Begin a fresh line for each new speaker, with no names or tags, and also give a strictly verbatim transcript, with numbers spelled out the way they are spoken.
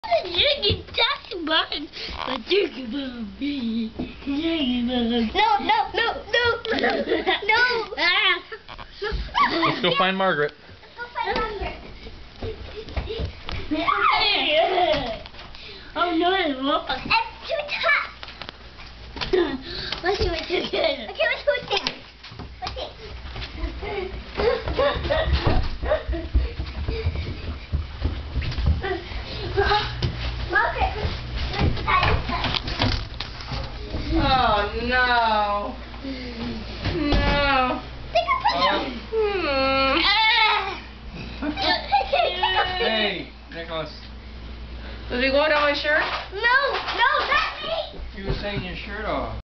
Jiggy Jack Bun, a Jiggy Bun, Jiggy Bun.
No, no, no, no, no, no.
Ah.
Let's go find Margaret.
Let's go find Margaret.
Oh no, it's wrong.
It's too tough.
Let's do it together.
Okay, let's go down. Let's see. Margaret, let's try this.
Oh no. No.
Take a picture.
Hmm.
Hey, Nicholas.
Does he go down my shirt?
No, no, not me.
You were taking your shirt off.